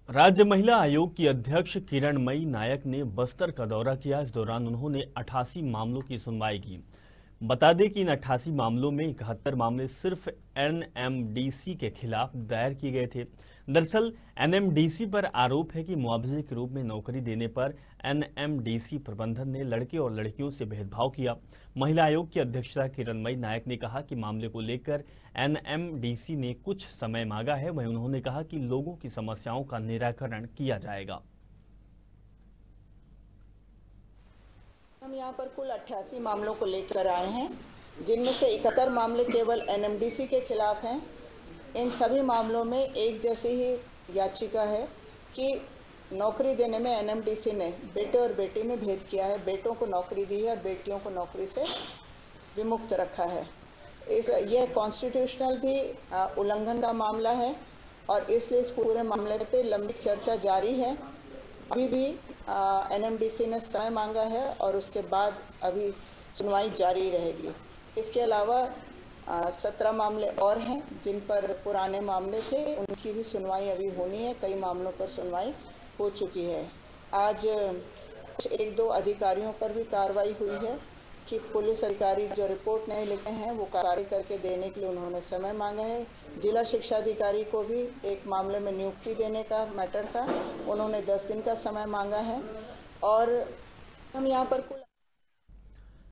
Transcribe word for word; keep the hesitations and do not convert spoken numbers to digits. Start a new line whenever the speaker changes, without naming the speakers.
राज्य महिला आयोग की अध्यक्ष किरणमयी नायक ने बस्तर का दौरा किया। इस दौरान उन्होंने अठासी मामलों की सुनवाई की। बता दें कि इन अट्ठासी मामलों में इकहत्तर मामले सिर्फ एन एम डी सी के खिलाफ दायर किए गए थे। दरअसल एन एम डी सी पर आरोप है कि मुआवजे के रूप में नौकरी देने पर एन एम डी सी प्रबंधन ने लड़के और लड़कियों से भेदभाव किया। महिला आयोग की अध्यक्षा किरणमयी नायक ने कहा कि मामले को लेकर एन एम डी सी ने कुछ समय मांगा है। वहीं उन्होंने कहा कि लोगों की समस्याओं का निराकरण किया जाएगा।
हम यहाँ पर कुल अट्ठासी मामलों को लेकर आए हैं, जिनमें से इकहत्तर मामले केवल एन एम डी सी के खिलाफ हैं। इन सभी मामलों में एक जैसी ही याचिका है कि नौकरी देने में एन एम डी सी ने बेटे और बेटी में भेद किया है, बेटों को नौकरी दी है और बेटियों को नौकरी से विमुक्त रखा है। इस यह कॉन्स्टिट्यूशनल भी आ, उल्लंघन का मामला है और इसलिए इस पूरे मामले पे लंबी चर्चा जारी है। अभी भी एन एम डी सी ने समय मांगा है और उसके बाद अभी सुनवाई जारी रहेगी। इसके अलावा सत्रह मामले और हैं जिन पर पुराने मामले थे, उनकी भी सुनवाई अभी होनी है। कई मामलों पर सुनवाई हो चुकी है। आज कुछ एक दो अधिकारियों पर भी कार्रवाई हुई है कि पुलिस अधिकारी जो रिपोर्ट नहीं लिखे हैं वो कार्रवाई करके देने के लिए उन्होंने समय मांगा है। जिला शिक्षा अधिकारी को भी एक मामले में नियुक्ति देने का मैटर था, उन्होंने दस दिन का समय मांगा है। और हम यहाँ पर कुल